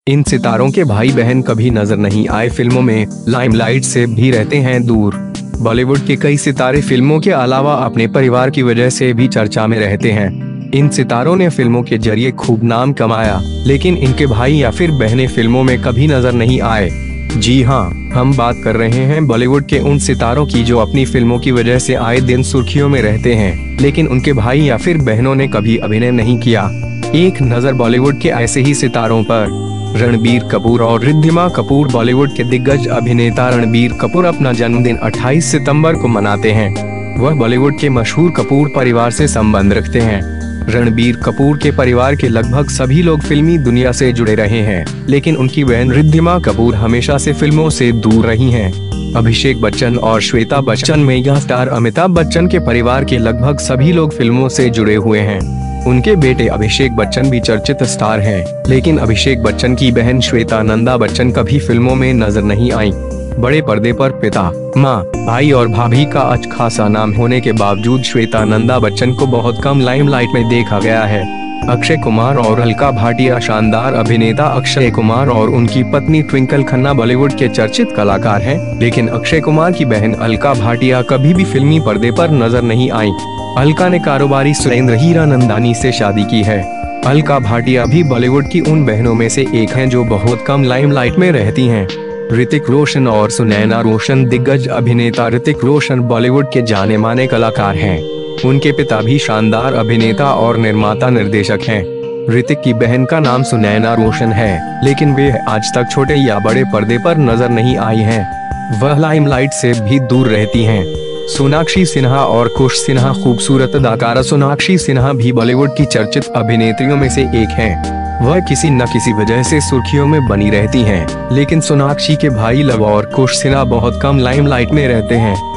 इन सितारों के भाई बहन कभी नजर नहीं आए फिल्मों में, लाइमलाइट से भी रहते हैं दूर। बॉलीवुड के कई सितारे फिल्मों के अलावा अपने परिवार की वजह से भी चर्चा में रहते हैं। इन सितारों ने फिल्मों के जरिए खूब नाम कमाया, लेकिन इनके भाई या फिर बहनें फिल्मों में कभी नजर नहीं आए। जी हाँ, हम बात कर रहे हैं बॉलीवुड के उन सितारों की जो अपनी फिल्मों की वजह से आए दिन सुर्खियों में रहते हैं, लेकिन उनके भाई या फिर बहनों ने कभी अभिनय नहीं किया। एक नजर बॉलीवुड के ऐसे ही सितारों पर। रणबीर कपूर और रिद्धिमा कपूर। बॉलीवुड के दिग्गज अभिनेता रणबीर कपूर अपना जन्मदिन 28 सितंबर को मनाते हैं। वह बॉलीवुड के मशहूर कपूर परिवार से संबंध रखते हैं। रणबीर कपूर के परिवार के लगभग सभी लोग फिल्मी दुनिया से जुड़े रहे हैं, लेकिन उनकी बहन रिद्धिमा कपूर हमेशा से फिल्मों से दूर रही हैं। अभिषेक बच्चन और श्वेता बच्चन। मेगा स्टार अमिताभ बच्चन के परिवार के लगभग सभी लोग फिल्मों से जुड़े हुए हैं। उनके बेटे अभिषेक बच्चन भी चर्चित स्टार हैं, लेकिन अभिषेक बच्चन की बहन श्वेता नंदा बच्चन कभी फिल्मों में नजर नहीं आई। बड़े पर्दे पर पिता, माँ, भाई और भाभी का अच्छा खासा नाम होने के बावजूद श्वेता नंदा बच्चन को बहुत कम लाइमलाइट में देखा गया है। अक्षय कुमार और अलका भाटिया। शानदार अभिनेता अक्षय कुमार और उनकी पत्नी ट्विंकल खन्ना बॉलीवुड के चर्चित कलाकार हैं, लेकिन अक्षय कुमार की बहन अलका भाटिया कभी भी फिल्मी पर्दे पर नजर नहीं आई। अलका ने कारोबारी सुरेंद्र हीरानंदानी से शादी की है। अलका भाटिया भी बॉलीवुड की उन बहनों में से एक हैं जो बहुत कम लाइमलाइट में रहती हैं। ऋतिक रोशन और सुनैना रोशन। दिग्गज अभिनेता ऋतिक रोशन बॉलीवुड के जाने माने कलाकार हैं। उनके पिता भी शानदार अभिनेता और निर्माता निर्देशक हैं। ऋतिक की बहन का नाम सुनैना रोशन है, लेकिन वे आज तक छोटे या बड़े पर्दे पर नजर नहीं आई हैं। वह लाइमलाइट से भी दूर रहती हैं। सोनाक्षी सिन्हा और कुश सिन्हा। खूबसूरत अदाकारा सोनाक्षी सिन्हा भी बॉलीवुड की चर्चित अभिनेत्रियों में से एक हैं। वह किसी न किसी वजह से सुर्खियों में बनी रहती हैं, लेकिन सोनाक्षी के भाई लव और कुश सिन्हा बहुत कम लाइमलाइट में रहते हैं।